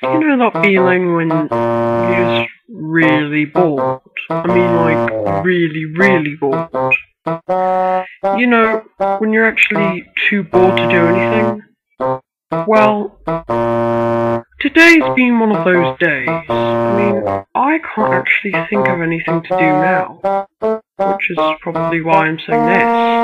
You know that feeling when you're just really bored? I mean, like, really, really bored. You know, when you're actually too bored to do anything? Well, today's been one of those days. I mean, I can't actually think of anything to do now, which is probably why I'm saying this.